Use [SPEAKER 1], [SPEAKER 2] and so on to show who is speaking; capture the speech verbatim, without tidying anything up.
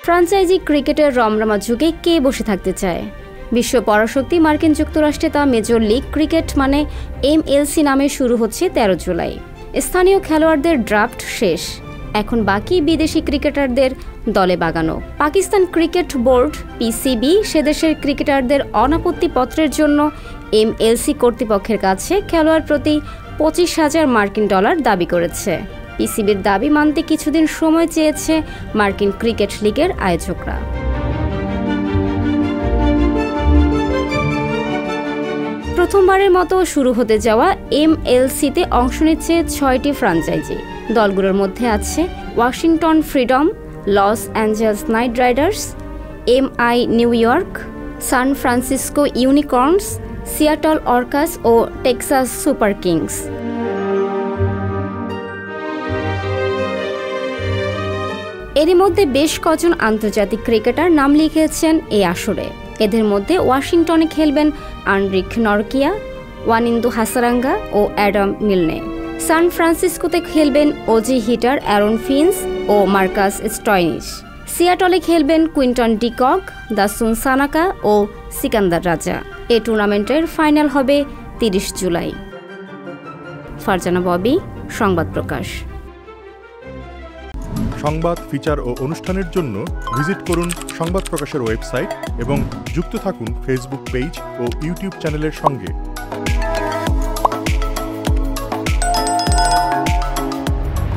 [SPEAKER 1] Franchise ক্রিকেটের রমরমা যুগে কে বসে থাকতে চায়? বিশ্ব পরাশক্তি মার্কিন যুক্তরাষ্ট্রে তা মেজর লিগ ক্রিকেট মানে এমএলসি নামে শুরু হচ্ছে তেরো জুলাই। স্থানীয় খেলোয়াড়দের ড্রাফট শেষ, এখন বাকি বিদেশি ক্রিকেটারদের দলে বাগানো। পাকিস্তান ক্রিকেট বোর্ড পিসিবি সে দেশের ক্রিকেটারদের অনাপত্তিপত্রের জন্য এমএলসি কর্তৃপক্ষের কাছে খেলোয়াড় প্রতি পঁচিশ হাজার মার্কিন ডলার দাবি করেছে। পিসিবির দাবি মানতে কিছুদিন সময় চেয়েছে মার্কিন ক্রিকেট লিগের আয়োজকরা। প্রথমবারের মতো শুরু হতে যাওয়া এমএলসিতে অংশ নিচ্ছে ছয়টি ফ্র্যাঞ্চাইজি। দলগুলোর মধ্যে আছে Washington Freedom, Los Angeles Knight Riders, MI New York, San Francisco Unicorns, Seattle Orcas ও টেক্সাস সুপার কিংস। এরই মধ্যে বেশ কজন আন্তর্জাতিক ক্রিকেটার নাম লিখেছেন এই আসরে। এদের মধ্যে ওয়াশিংটনে খেলবেন আন্ড্রিক নরকিয়া, ওয়ানিন্দু হাসারাঙ্গা ও অ্যাডাম মিলনে। সান ফ্রান্সিসকোতে খেলবেন ওজি হিটার অ্যারন ফিন্স ও মার্কাস স্টয়নিস। সিয়াটলে খেলবেন কুইন্টন ডিকক, দাসুন সানাকা ও সিকান্দার রাজা। এ টুর্নামেন্টের ফাইনাল হবে তিরিশ জুলাই। ফারজানা ববি, সংবাদ প্রকাশ।
[SPEAKER 2] সংবাদ, ফিচার ও অনুষ্ঠানের জন্য ভিজিট করুন সংবাদ প্রকাশের ওয়েবসাইট এবং যুক্ত থাকুন ফেসবুক পেজ ও ইউটিউব চ্যানেলের সঙ্গে।